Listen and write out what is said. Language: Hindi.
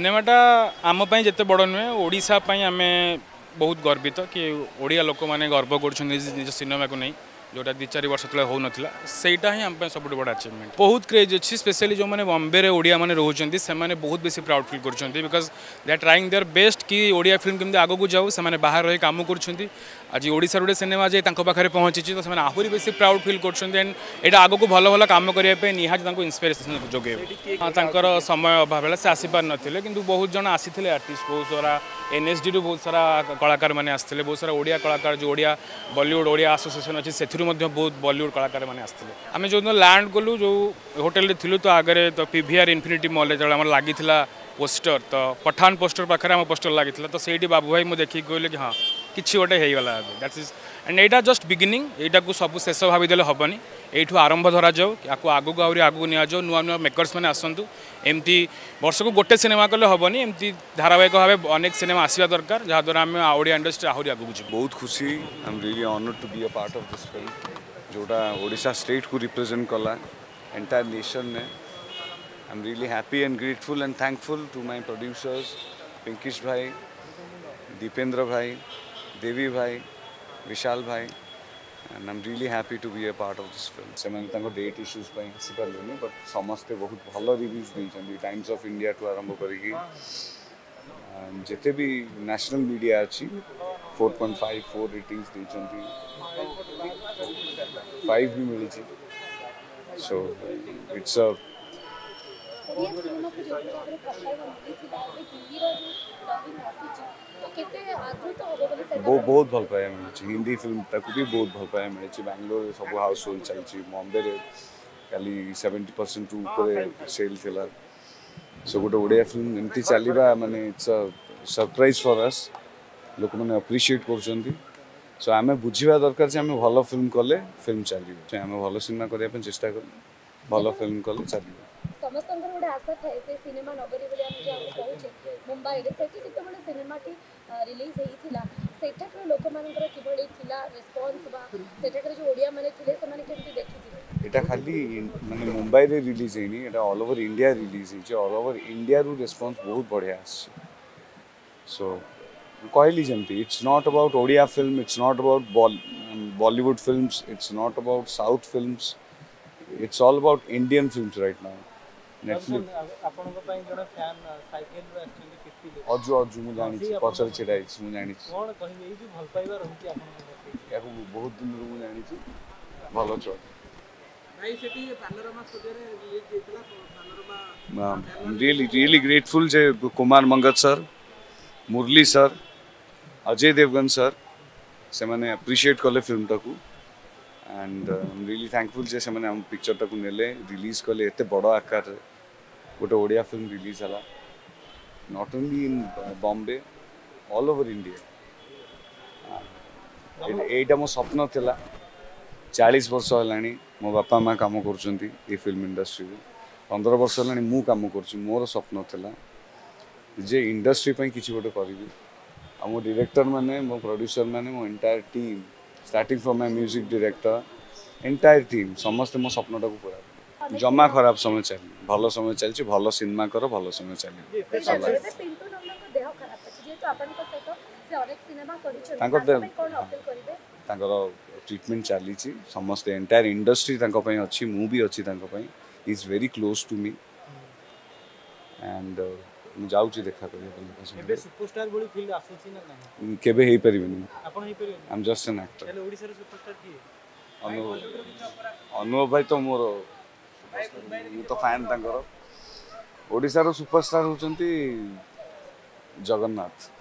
सिनेमाटा आम पई जते बड़ नुहे ओडिशा पई आमे बहुत गर्वित कि ओडिया लोक माने गर्व कर निज सिनेमा को नहीं जोटा 2-4 वर्ष तले हो नथिला सेटा ही हम सब बड़ा अचीवमेंट बहुत क्रेज अच्छी स्पेशली जो मैंने बॉम्बे रे ओडिया माने रोचंती से माने बहुत बेसी प्राउड फील करछंती because they are trying their best कि ओडिया फिल्म केमते आगो को जाऊ से माने बाहर रही काम करछंती आज ओडिसा रे सिनेमा जे तांको पाखरे पहुंची तो से माने आहुरी बेसी प्राउड फील करछंती एंड एटा आगो को भलो भलो काम करिया पे निहाज तांको इंस्पिरेशन जोगे तांकर समय अभाव से आसी पार नथिले किंतु बहुत जण आसीथिले आर्टिस्ट बहुत सारा एनएसडी रो बहुत सारा कलाकार माने आस्थिले बहुत सारा ओडिया कलाकार जो ओडिया बॉलीवुड ओडिया एसोसिएशन अच्छी से बहुत बॉलीवुड कलाकार मैंने आसते आम जो लैंड कलु जो होटेल थिलु तो आगे तो पीवीआर इन्फिनिटी मॉल जो लगी पोस्टर तो पठान पोस्टर पाखे आम पोस्टर लगी तो सही बाबू भाई मुझे देखिक कहले कि हाँ किसी गोटे होगा दैट इज एंड एटा जस्ट बिगिनिंग एटा को सब शेष भावीदे हेनी यू आरंभ धरा जाऊ आगू आहरी आगू नि जाऊ नुआ नुआ मेकर्स मैंने आसतु एमती वर्ष को गोटे सिनेमा कले हेनी एमती धारावाहिक भाव अनेक सिनेमा आसवा दरकार जहाँद्वारा आम ओडिया इंडस्ट्री आहरी आगू जी बहुत खुशी I am really honoured to be a part of this film जोटा ओडिशा स्टेट को रिप्रेजेंट कला एंटायर नेशन ने I am really happy and grateful and thankful to my producers Pinkesh भाई दीपेंद्र भाई देवी भाई विशाल भाई and I am really happy to be a part of this film से मैंने डेट इश्यूज आसी पारे बट समस्ते बहुत भल रिव्यूज देते टाइम्स ऑफ इंडिया टू आरंभ करी जिते भी नेशनल मीडिया अच्छी 4.54 रेटिंग्स देते 5 भी मिली सो इट्स अ बहुत भल पाया मिली हिंदी फिल्म ताकू भी बहुत भल पाया मिली बैंगलोर सब हाउस होल्ड चलती बॉम्बे रे खाली 70% ऊपर सेल थिला सो गोटे ओडिया फिल्म एमती चलवा माने it's a surprise for us लोक मैंने अप्रिशिएट कर सो आम बुझा दरकार से आम भल फिल्म कले फिल्म चलो आम भल सिनेमा करने चेष्टा कले भल फिल्म कले चलो समस्त गोटे आशा थाए से सिनेमा नगरी बोली हम जो कहूचे मुंबई रे सेठी जिते सिनेमाटी रिलीज होइथिला सेठाकर लोक मानकर किभଳି थिला रिस्पांस बा सेठाकर जो ओडिया माने थिले से माने केमती देखिथिले एटा खाली माने मुंबई रे रिलीज हेनी एटा ऑल ओवर इंडिया रिलीज हिचे ऑल ओवर इंडिया रु रिस्पांस बहुत बढ़िया आछे सो कहली जमती it's not about Odia film it's not about Bollywood films it's not about south films it's all about Indian films right now Netflix आपन को पई जण फैन साइकिल रे एक्चुअली कितली अजु मु जानि पचर छिडा मु जानि कोन कहि एई जो भल पाइबा रहती आपन या बहुत दिन रु मु जानि भलो छ भाई सेठी पानोरमा सजरे रिलीज हेतला पानोरमा रियली ग्रेटफुल जे Kumar Mangat sir Murali sir Ajay Devgn sir से मैंने अप्रिशिएट कले फिल्म टाकू एंड रियली थैंकफुल जे से मैंने हम पिक्चर टाकू नेले रिलीज कले एते बड़ आकार गोटे ओडिया फिल्म रिलीज हला not only in Bombay all over India एटा मो स्वप्न थिला 40 वर्ष हलानी मो बापा माँ काम करछंती ए फिल्म इंडस्ट्री 15 वर्ष हलानी मु काम करछु मोर स्वप्न थिला जे इंडस्ट्री पे किसी गोटे करी मो डायरेक्टर माने मो प्रोड्यूसर माने मो entire team starting from my music director entire team समस्त मो सपनटा को पूरा जमा खराब समय चली भल समय चलछि भल सिनेमा कर भल समय चली ट्रीटमेंट चली समस्त एंटायर इंडस्ट्री अच्छी मु भी अच्छी is very close to me and जाऊँ देखा कर सुपरस्टार बोली फील आसुची ना नहीं केबे हे परिबेनी आपण हे परिबेनी I am just an actor चलो ओडिसा रे सुपरस्टार की अनुभव भाई तो मोर मु तो फैन तांकर ओडिसा रो सुपरस्टार होचंती जगन्नाथ